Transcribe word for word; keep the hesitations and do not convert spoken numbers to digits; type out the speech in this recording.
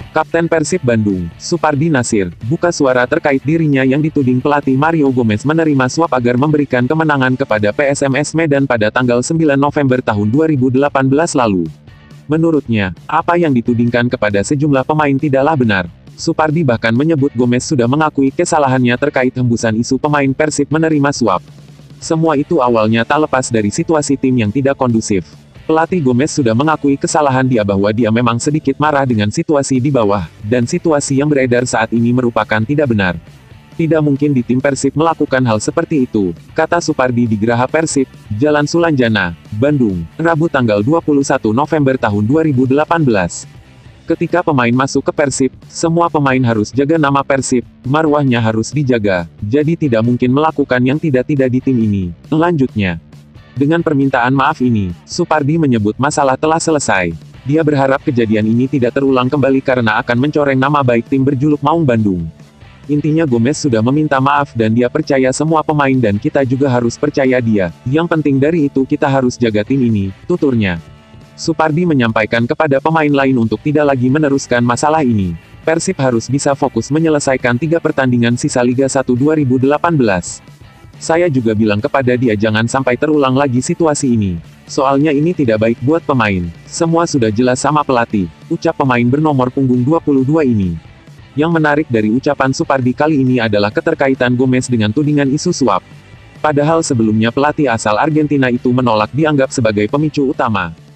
Kapten Persib Bandung, Supardi Nasir, buka suara terkait dirinya yang dituding pelatih Mario Gomez menerima suap agar memberikan kemenangan kepada P S M S Medan pada tanggal sembilan November tahun dua ribu delapan belas lalu. Menurutnya, apa yang ditudingkan kepada sejumlah pemain tidaklah benar. Supardi bahkan menyebut Gomez sudah mengakui kesalahannya terkait hembusan isu pemain Persib menerima suap. Semua itu awalnya tak lepas dari situasi tim yang tidak kondusif. Pelatih Gomez sudah mengakui kesalahan dia bahwa dia memang sedikit marah dengan situasi di bawah, dan situasi yang beredar saat ini merupakan tidak benar. Tidak mungkin di tim Persib melakukan hal seperti itu, kata Supardi di Geraha Persib, Jalan Sulanjana, Bandung, Rabu tanggal dua puluh satu November tahun dua ribu delapan belas. Ketika pemain masuk ke Persib, semua pemain harus jaga nama Persib, marwahnya harus dijaga, jadi tidak mungkin melakukan yang tidak-tidak di tim ini, lanjutnya. Dengan permintaan maaf ini, Supardi menyebut masalah telah selesai. Dia berharap kejadian ini tidak terulang kembali karena akan mencoreng nama baik tim berjuluk Maung Bandung. Intinya Gomez sudah meminta maaf dan dia percaya semua pemain dan kita juga harus percaya dia. Yang penting dari itu kita harus jaga tim ini, tuturnya. Supardi menyampaikan kepada pemain lain untuk tidak lagi meneruskan masalah ini. Persib harus bisa fokus menyelesaikan tiga pertandingan sisa Liga satu dua ribu delapan belas. Saya juga bilang kepada dia jangan sampai terulang lagi situasi ini. Soalnya ini tidak baik buat pemain. Semua sudah jelas sama pelatih, ucap pemain bernomor punggung dua puluh dua ini. Yang menarik dari ucapan Supardi kali ini adalah keterkaitan Gomez dengan tudingan isu suap. Padahal sebelumnya pelatih asal Argentina itu menolak dianggap sebagai pemicu utama.